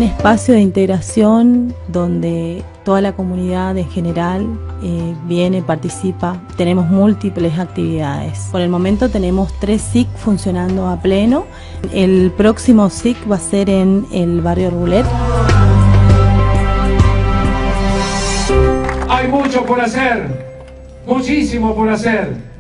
espacio de integración donde toda la comunidad en general viene, participa. Tenemos múltiples actividades. Por el momento tenemos 3 SIC funcionando a pleno. El próximo SIC va a ser en el barrio Rulet. Hay mucho por hacer, muchísimo por hacer.